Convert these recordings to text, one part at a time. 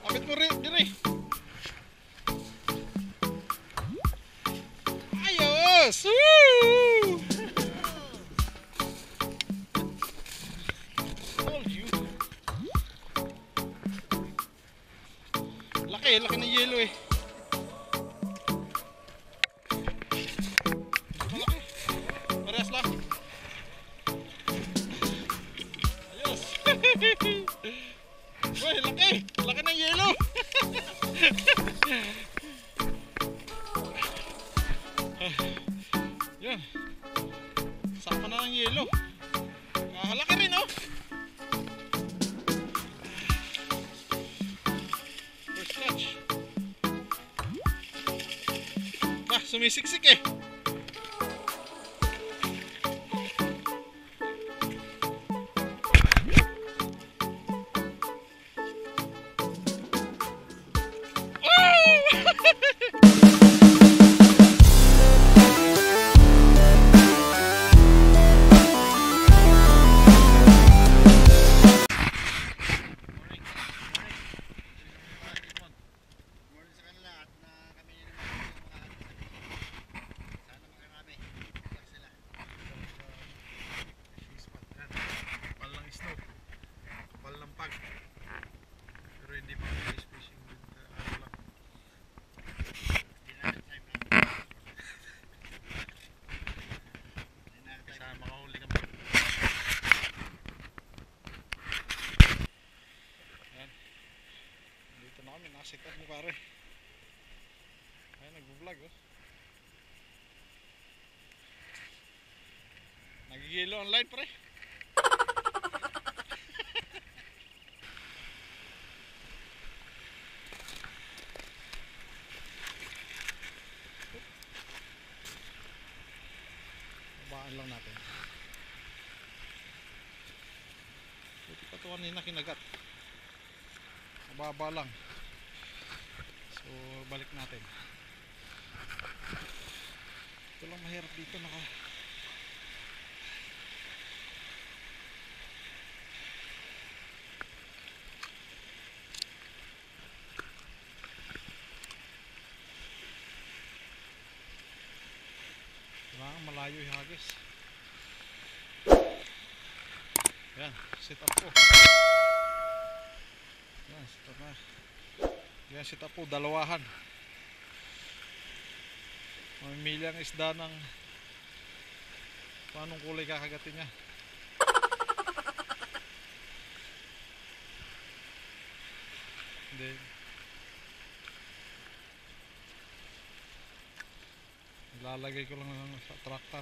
Kapit mo rin, dire. Ayos! Woo! Told you. Laki ng yelo eh. Malaki. Parehas lang. Ayos. Uy, laki ng yelo. Yan. Sakpa na ng yelo. Halaki rin oh. First catch. Bah, sumisiksik eh. Pero hindi pa ice fishing din. Kaya makahuli kami. Ayan. Dito na kami, nasikat ni pare. Ayan, nag-vlog oh. Nagigilo online pare. Babaan lang natin. Buti pa ito kanina kinagat. Mababa lang. So balik natin. Ito lang mahirap dito malayo yung hagis. Yan, sit up po. Yan, sit up na. Yan, sit up po, dalawahan. Mamimili ang isda ng paanong kulay kakagatin niya. Hindi. Lalagay ko lang sa tractant.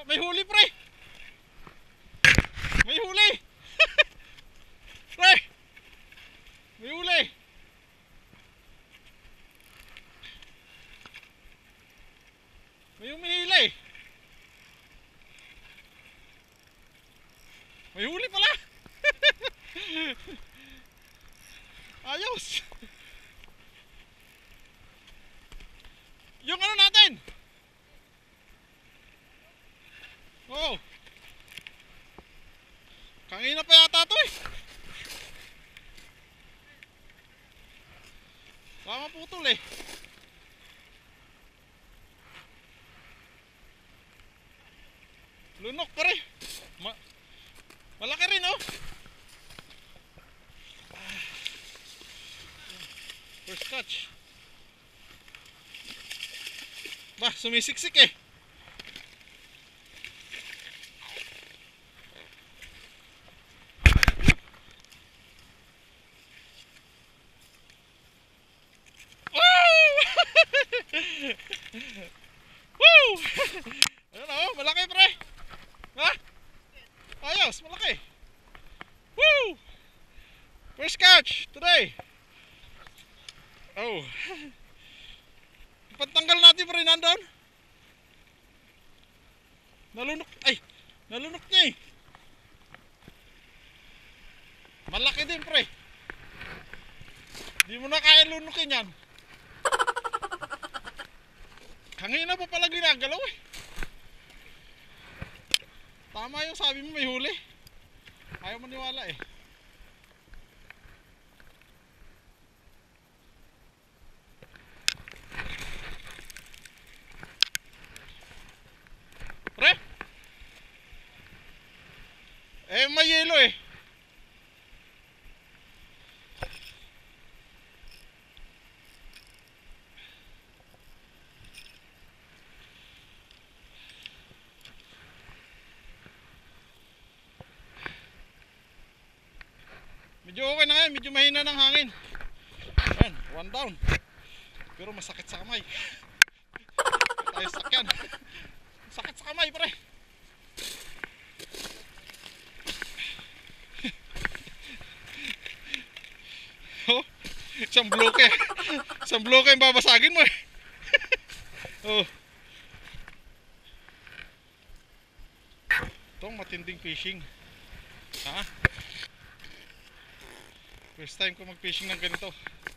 May huli pre! May huli! Pre! May huli! May humihila eh! May huli pala! Ayos! Yung ano natin! Oo! Kangina pa yata to eh! Baka maputol eh! Lunok pa rin! Malaki rin oh! First catch! Bah, sumisiksik eh! Woo! Ayun oh, malaki pre! Ha? Ayos, malaki! Woo! First catch today! Oh! Pantanggal natin pre, nandun! Nalunok, ay! Nalunok niya eh! Malaki din pre! Di mo na kaya lunukin yan! Hangina pa pala ginagalaw eh! Tama yung sabi mo, may huli. Ayaw maniwala eh. Pre? Eh may yelo eh. Medyo okay na ngayon, medyo mahina ng hangin. Ayan, one down. Pero masakit sa kamay. Tayo sakyan. Sakit sa kamay pre. Oh, isang bloke. Isang bloke yung babasagin mo eh. Oh. Itong matinding fishing. Ha? First time ko mag-fishing ng ganito.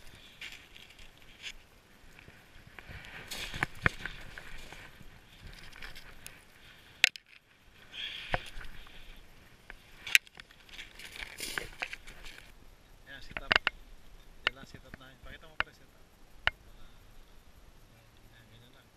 Ayan, sit up. Yan lang, sit up na. Pakita mo pa rin sit up. Ayan, ganyan lang.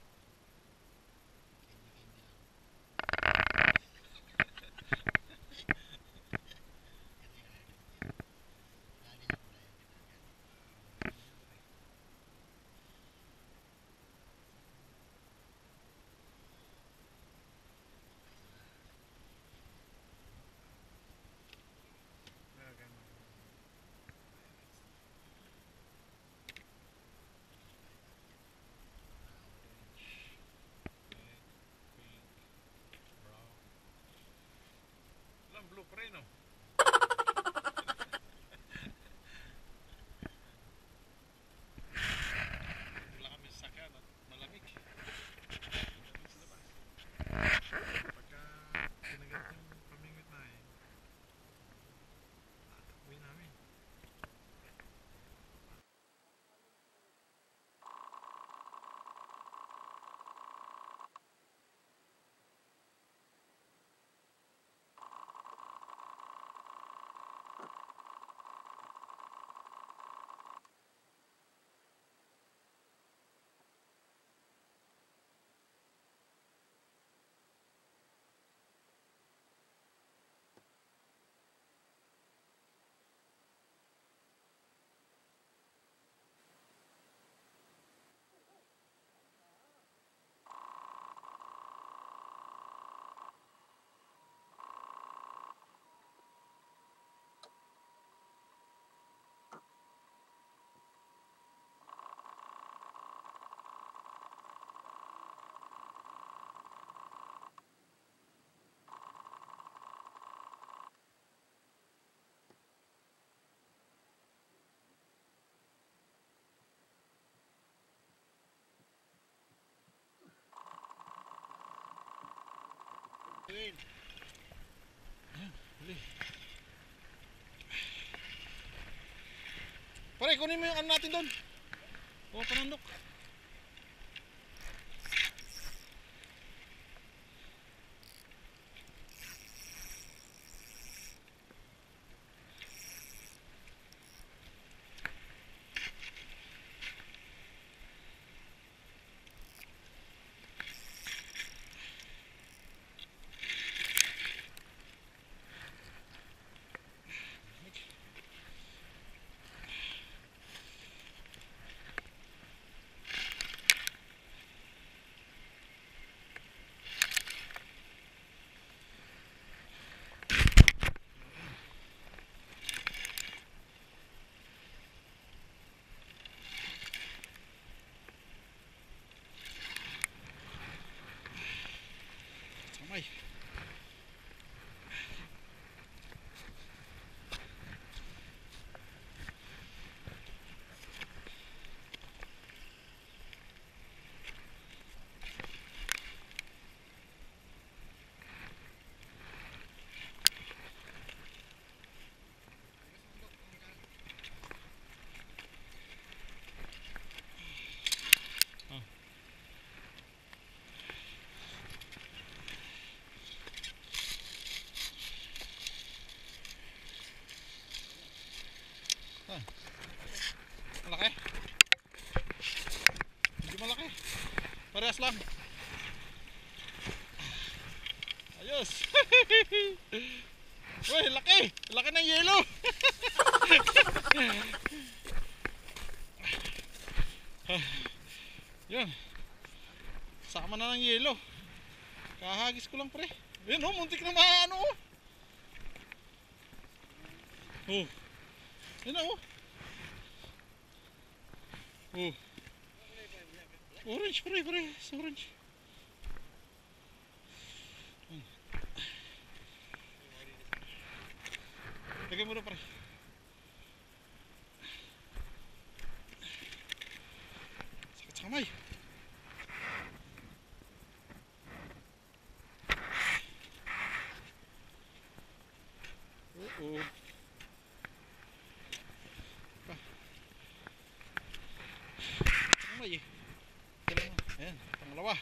Blue pa rin, no? Wala kami sasakyan at malamig. Malamig sa labas. Pagka sinagat yung pamingwit na eh, tatakbuhin namin. Ayan, huli. Pare, kunin mo yung ano natin doon. O, panandok. Samay. Ah, malaki. Hindi malaki. Parehas lang. Ayos. Uy, laki. Laki ng yelo. Yun. Sama na ng yelo. Kahagis ko lang pre. Yun oh, muntik na maano oh. Oh. Yun na oh. Oh. Orange pre, orange. Lagay mo na pre. Sakit sa kamay. Oo. Kamay eh. Ayan, pangalawa.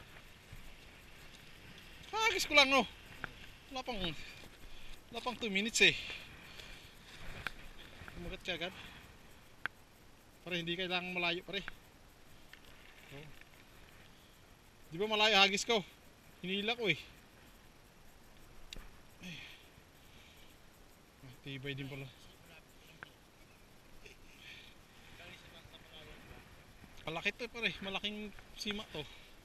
Hagis ko lang no. Wala pang 2 minutes eh. Kumagat siya agad. Pare, hindi kailangan malayo pare. Oh. Di ba malayo hagis ko? Hinila ko eh. Ay. Tibay din pala. Malaki to pare, malaking sima to.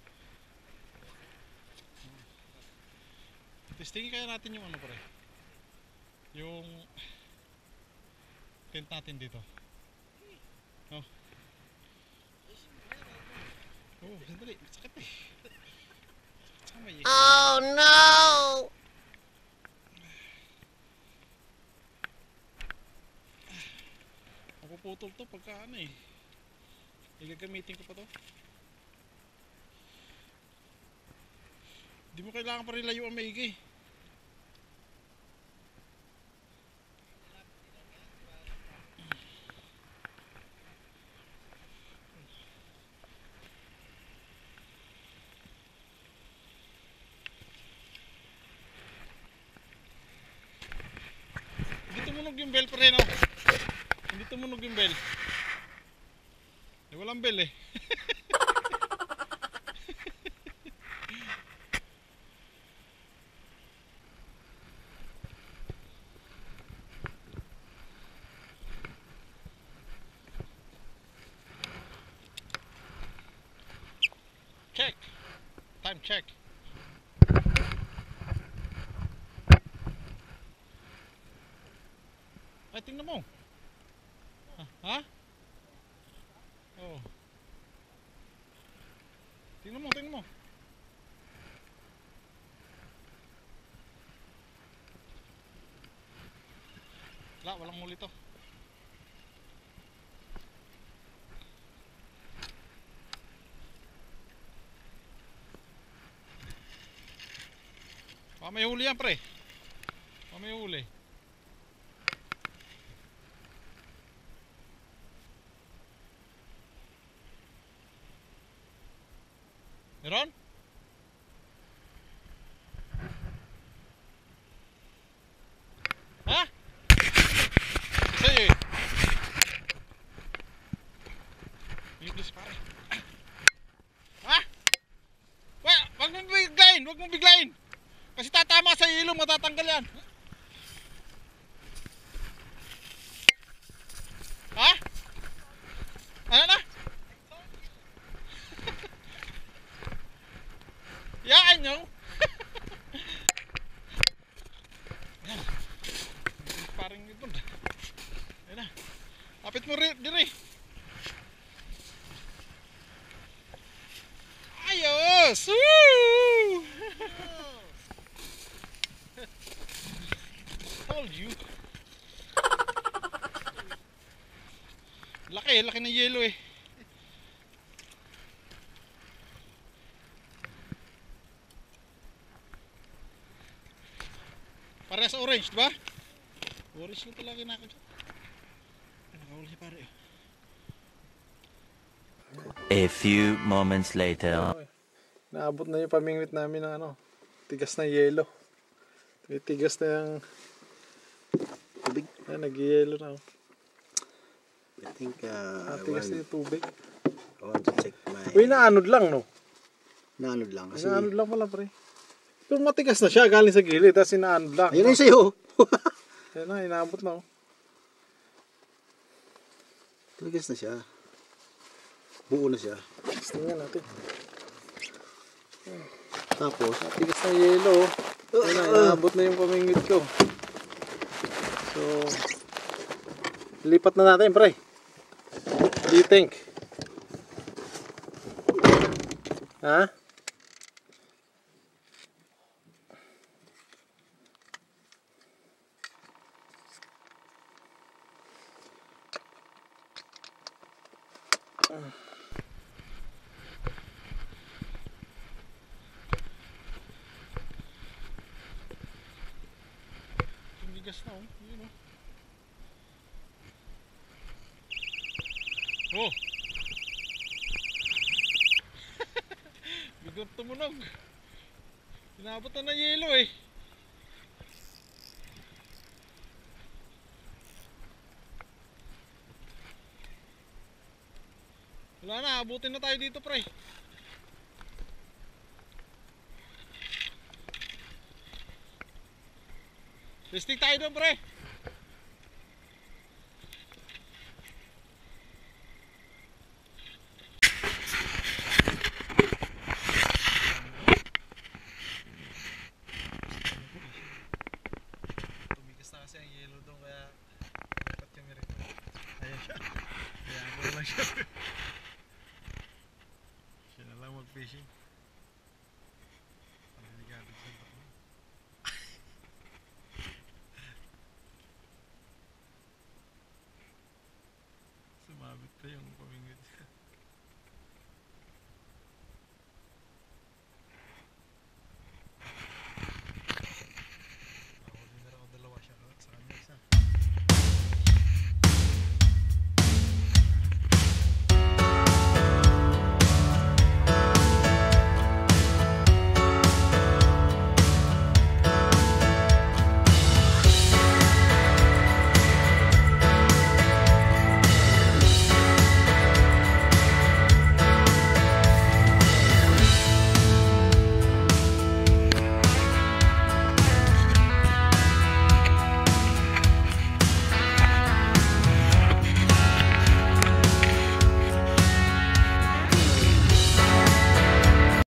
Testingin kaya natin yung ano pare. Yung tent natin dito. Oh. Oh, sandali, sakit eh. Sakit eh. Oh no! Mapuputol to pagka ano eh. Igagamitin ko pa to. Di mo kailangan pa rin layo ang maigi. Hindi tumunog yung bell pa rin oh. Hindi tumunog yung bell. Eh, walang bell eh. Check. Time check. Ay, tingnan mo. Ha? Oo. Tingnan mo. Wala, walang muli to. may huli yan, pre. May huli. Meron? Ha? Sige. Bilis pare. Ha? Wag mong biglayin, wag mong biglayin. Kasi tatama sa ilong, matatanggal yan. Ha? Ano na? Yaan nyo. Yan. Parang ito. Yan na. Kapit mo rin, diri. Ayos! Woo! Told you. Laki ng yelo eh. Parehas orange, diba? Orange na talaga na ako dyan. Nakahuli pare. A few moments later. Naabot na yung pamingwit namin ng ano, tigas na yelo. Tigas na yung tubig. Nag-yelo na. I think tigas na yung tubig. I want to check my... Uy, naanod lang, no? Naanod lang kasi... Naanod lang pala, pre. Pero matigas na siya, galing sa gilid, tapos inaanod lang. Ayun na yung sa'yo. Yan na, inaabot na, oh. Tigas na siya. Buo na siya. Tingnan natin. Tapos, Tigas na yelo, oh. Ayun na, inaabot na yung pamingwit ko. So, lipat na natin, pre. What do you think? Ha? Tumigas na oh. Yun oh. Oh. Biglang tumunog. Inabot na ng yelo eh. Wala na, abutin na tayo dito pre. Testing tayo doon pre. Tumigas na kasi ang yelo doon kaya dapat kami rin. Ayan siya. Kaya ako lang siya. Siya na lang mag-fishing. Delikado sa bako. Sumabit pa yung pamingwit.